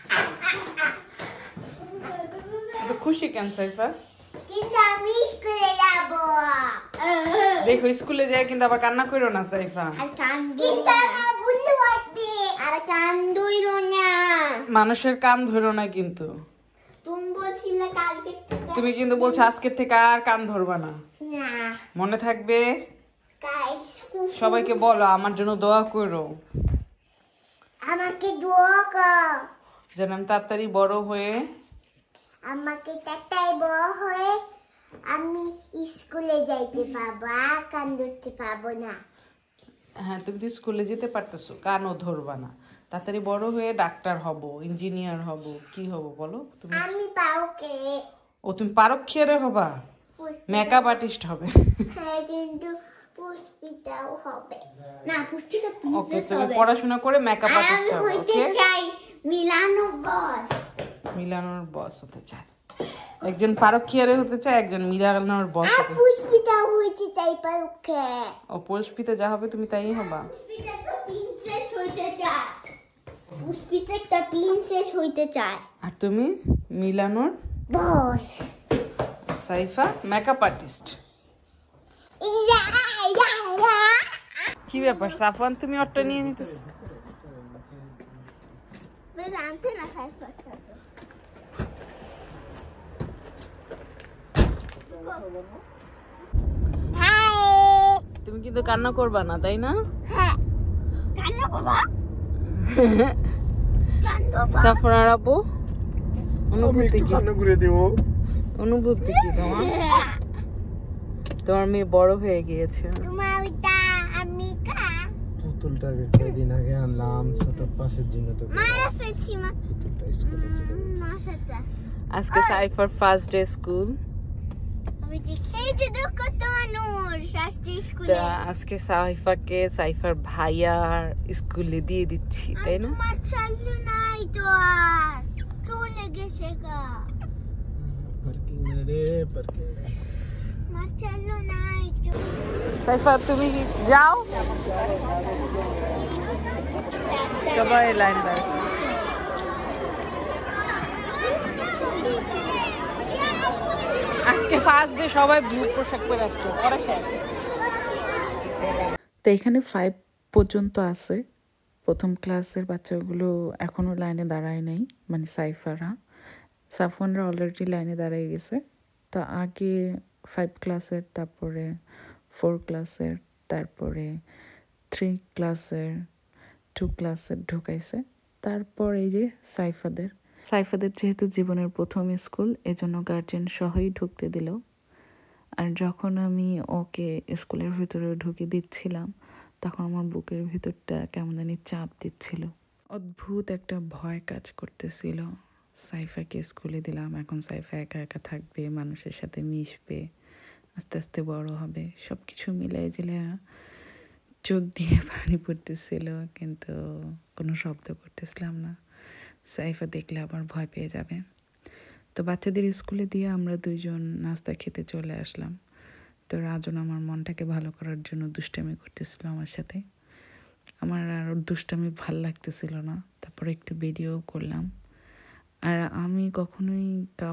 খুশি কেন সাইফা? কিন্তু আমি স্কুলে যাব। দেখো স্কুলে যায় কিন্তু আবার কান্না করো না সাইফা। আর কিন্তু আমার বন্ধু আসবে। আর কান ধরো না। মানুষের কান ধরো না কিন্তু। তুমি বলছিলে কালকে থেকে। তুমি কিন্তু বলছো আজকে থেকে আর কান ধরবা না। না। মনে থাকবে? গাইস সবাইকে বলো আমার জন্য দোয়া করো। আমাকে দোয়া কর। যেন আমি তাড়াতাড়ি বড় হয়ে আমাকে তাড়াতাড়ি বড় হয়ে আমি স্কুলে যাইতে পারবো, আর কান ধরতে পারবো না। হ্যাঁ তুমি তো স্কুলে যেতে পারতেছো, কানও ধরবা না। তাড়াতাড়ি বড় হয়ে ডাক্তার হব, ইঞ্জিনিয়ার হব, কি হব বলো তুমি? আমি পাওকে। ও তুমি পারক্ষীরে হবা? মেকআপ আর্টিস্ট হবে? হ্যাঁ কিন্তু পুষ্পিতাও হবে না। পুষ্পিতা ওকে প্রিন্সেস তুমি হবে। পড়াশোনা করে মেকআপ আর্টিস্ট আমি হবে। হইতে ওকে চাই মিলানো বস। মিলানোর বস হতে চায় একজন, পারক্ষীরে হতে চায় একজন, মিলানোর বস আর হবে। পুষ্পিতা হইতে চাই পারুকে। ও পুষ্পিতে যা হবে তুমি তাই হবা? পুষ্পিতা তো প্রিন্সেস হইতে চায়। পুষ্পিতা একটা প্রিন্সেস হইতে চায়। আর তুমি মিলানোর বস। Saifa makeup artist. কি ব্যাপার সাফওয়ান, তুমি ওটা নিয়ে নিতেছো? জানতে না খাই। তুমি কিন্তু কান্না করবা না তাই না? হ্যাঁ কান্না করবা। সাফরান আপু অনুভূতি কি? অনুভূতি কি তোমার? তোমার মেয়ে বড় হয়ে গিয়েছে। তোমার ওইটা আমি কা পুতুলটাকে কয়েকদিন আগে আনলাম ছোট পাশের জন্য, তো মারা ফেলছি মা। পুতুলটা স্কুলে চলে গেছে। মাথাটা আজকে সাইফার ফার্স্ট ডে স্কুল। আমি দেখি যে দেখো তো নূর শাস্তি স্কুলে। আজকে সাইফাকে সাইফার ভাইয়ার স্কুলে দিয়ে দিচ্ছি তাই না? তোমার চালু নাই তো আর চলে গেছে গা। পার্কিং রে পার্কিং। মার চালু নাই তো। সাইফা তুমি যাও, সবাই লাইন বাই। আজকে ফার্স্ট ডে, সবাই ব্লু পোশাক পরে আসছে। পরে শেষ। তো এখানে 5 পর্যন্ত আছে। প্রথম ক্লাসের বাচ্চাগুলো এখনো লাইনে দাঁড়ায় নাই, মানে সাফওয়ানরা অলরেডি লাইনে দাঁড়িয়ে গেছে। তো আগে 5 ক্লাসের, তারপরে 4 ক্লাসের, তারপরে 3 ক্লাসের, 2 ক্লাসের ঢুকাইছে। তারপর এই যে সাইফাদের যেহেতু জীবনের প্রথম স্কুল, এজন্য গার্জেন সহই ঢুকতে দিল। আর যখন আমি ওকে স্কুলের ভিতরে ঢুকে দিচ্ছিলাম তখন আমার বুকের ভিতরটা কেমন জানি চাপ দিচ্ছিল, অদ্ভুত একটা ভয় কাজ করতেছিল। সাইফাকে স্কুলে দিলাম, এখন সাইফা একা একা থাকবে, মানুষের সাথে মিশবে, আস্তে আস্তে বড় হবে। সব কিছু মিলাই জিলে চোখ দিয়ে পানি পড়তেছিল, কিন্তু কোনো শব্দ করতেছিলাম না। সাইফা দেখলে আবার ভয় পেয়ে যাবে। তো বাচ্চাদের স্কুলে দিয়ে আমরা 2 জন নাস্তা খেতে চলে আসলাম। তো রাজন আমার মনটাকে ভালো করার জন্য দুষ্টামি করতেছিল আমার সাথে। আমার আর দুষ্টামি ভাল লাগতেছিল না, তারপরে একটু ভিডিও করলাম। আর আমি কখনোই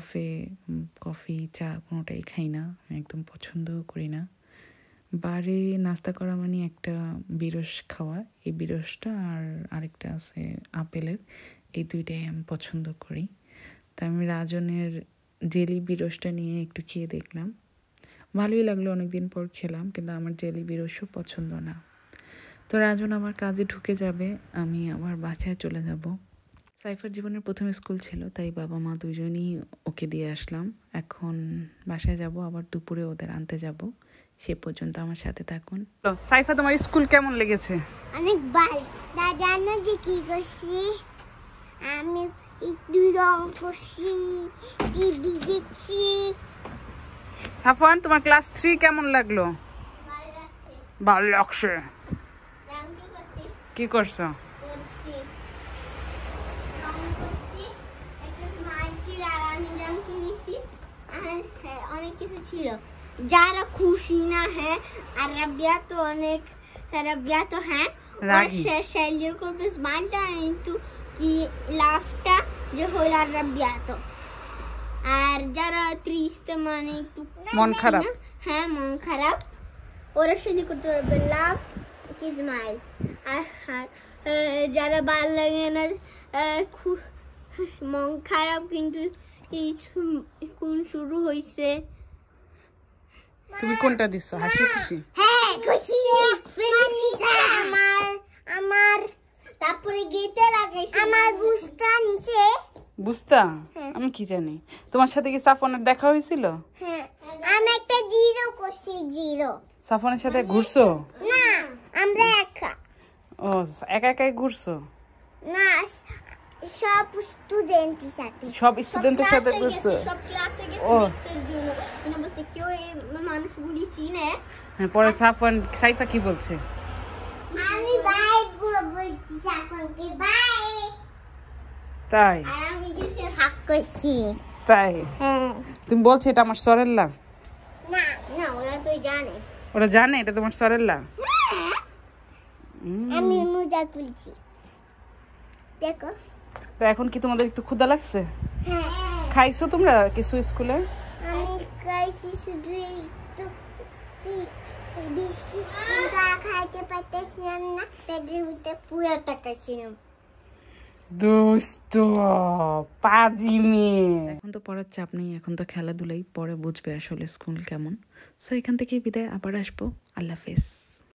কফি চা কোনোটাই খাই না, আমি একদম পছন্দও করি না। বারে নাস্তা করা মানে একটা বিরস খাওয়া, এই বিরসটা আর আরেকটা আছে আপেলের, এই 2টাই আমি পছন্দ করি। তা আমি রাজনের জেলি বিরসটা নিয়ে একটু খেয়ে দেখলাম, ভালোই লাগলো। অনেকদিন পর খেলাম, কিন্তু আমার জেলি বিরসও পছন্দ না। তো রাজন আমার কাজে ঢুকে যাবে, আমি আমার বাসায় চলে যাব। সাইফার জীবনের প্রথম স্কুল ছিল, তাই বাবা মা 2 জনই ওকে দিয়ে আসলাম। এখন বাসায় যাব, আবার দুপুরে ওদের আনতে যাব। সে পর্যন্ত আমার সাথে থাকুন। সাইফা তোমার স্কুল কেমন লেগেছে? অনেক ভালো। জানো যে কি করছি? আমি একটু রং করছি, টিভি দেখছি। সাফওয়ান তোমার ক্লাস 3 কেমন লাগলো? ভালো লাগছে। কি করছো? অনেক কিছু ছিল, যারা খুশি না হ্যাঁ, আর রাবিয়া তো অনেক, রাবিয়া তো হ্যাঁ সেলিব্রেট করবে স্মাইলটা, কিন্তু যে লাভটা যে হইল আরবিয়াতো আর যারা ত্রিশতে মানে একটু মন খারাপ। হ্যাঁ মন খারাপ ওরা সেদি করতে পারবে লাভ কি স্মাইল আর যারা ভালো লাগে না মন খারাপ কিন্তু স্কুল শুরু হয়েছে তুমি কোনটা দিছো হাসি খুশি? হ্যাঁ খুশি আমার তারপরে গেতে লাগাইছে আমার বুঝতা নিছে বুঝতা? আমি কি জানি। তোমার সাথে কি সাফনের দেখা হয়েছিল? হ্যাঁ আমি একটা জিরো করছি জিরো সাফনের সাথে ঘুরছো? না আমরা একা ও একা একাই ঘুরছো? না সব স্টুডেন্টের সাথে সব স্টুডেন্টের সাথে ঘুরছো? সব ক্লাসে গেছে ও মিত্রের জন্য মানে বলতে কেউ এই মানুষগুলি চিনে হ্যাঁ, পরে সাইফা কি বলছে? আমি বাই বলছি সাফনকে বাই তাই? আর আমি গেছি হাক করছি তাই? হ্যাঁ তুমি বলছো এটা আমার সরেল্লা? না না ওরা তো জানে ওরা জানে এটা তোমার সরেল্লা? আমি মজা করছি দেখো। তো এখন কি তোমাদের একটু ক্ষুধা লাগছে? হ্যাঁ খাইছো তোমরা কিছু স্কুলে? আমি খাইছি শুধু একটু বিস্কিট কিন্তু আর খাইতে পারতেছিলাম না পেটের ভিতরে পুরো টাকাছিলাম দোস্ত পাজি মেয়ে। এখন তো পড়ার চাপ নেই, এখন তো খেলাধুলাই, পরে বুঝবে আসলে স্কুল কেমন। সো এখান থেকে বিদায়, আবার আসবো। আল্লাহ হাফেজ।